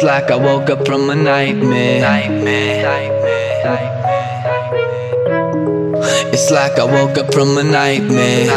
like I woke up from a nightmare. It's like I woke up from a nightmare.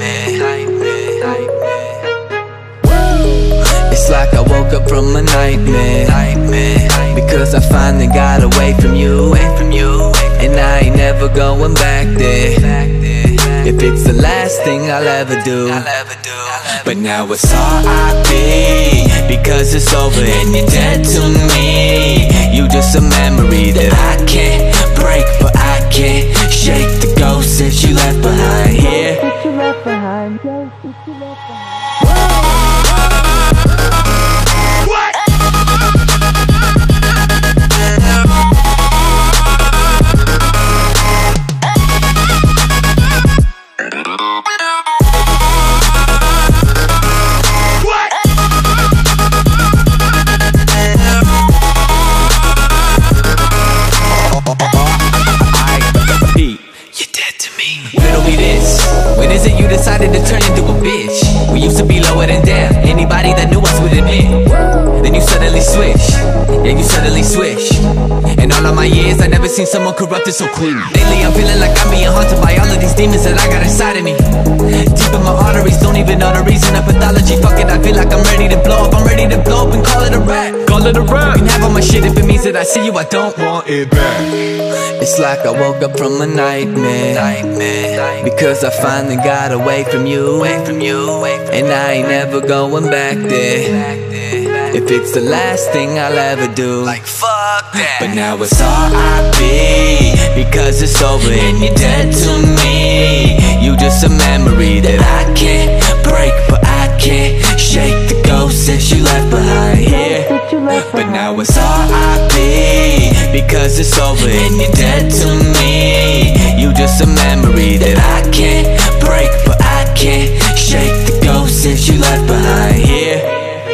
It's like I woke up from a nightmare. Because I finally got away from you, and I ain't never going back there. If it's the last thing I'll ever do. But now it's R.I.P. because it's over and you're dead to me. You just a memory that I can't break, but I can't shake the ghost that you left behind here. When is it you decided to turn into a bitch? We used to be lower than down, anybody that knew us would admit. Then you suddenly switch, yeah, you suddenly switch. In all of my years, I never seen someone corrupted so quick. Lately I'm feeling like I'm being haunted by all of these demons that I got inside of me. Deep in my arteries, don't even know the reason of pathology. Fuck it, I feel like I'm ready to blow up. I'm ready to blow up and call it a rap. Call it a rap. You can have all my shit if it means that I see you, I don't want it back. It's like I woke up from a nightmare. Because I finally got away from you, and I ain't never going back there. If it's the last thing I'll ever do, like fuck that. But now it's R.I.P. because it's over and you're dead to me. You just a memory that I can't break, but I can't shake the ghost that you left behind here. But now it's R.I.P. because it's over and you're dead to me. You just a memory that I can't break, but I can't shake the ghost that you left behind here.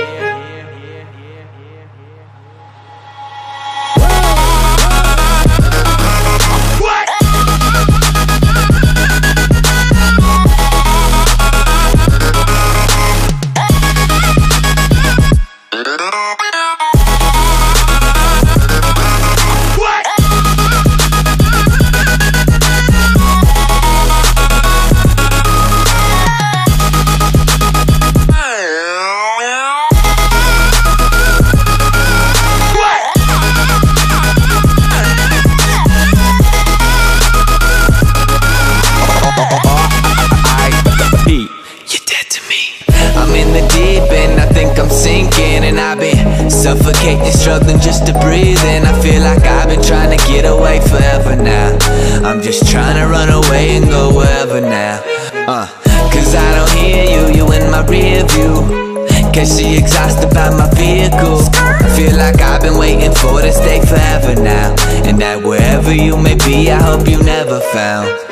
I'm in the deep end, I think I'm sinking, and I've been suffocating, struggling just to breathe. And I feel like I've been trying to get away forever now. I'm just trying to run away and go wherever now. Cause I don't hear you in my rear view. Cause she exhausted by my vehicle. I feel like I've been waiting for this day forever now, and that wherever you may be, I hope you never found